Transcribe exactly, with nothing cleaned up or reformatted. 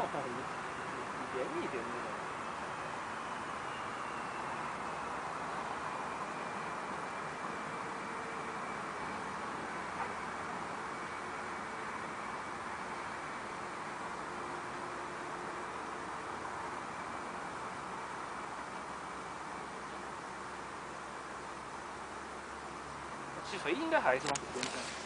严一点那种。起飞应该还是往这边走。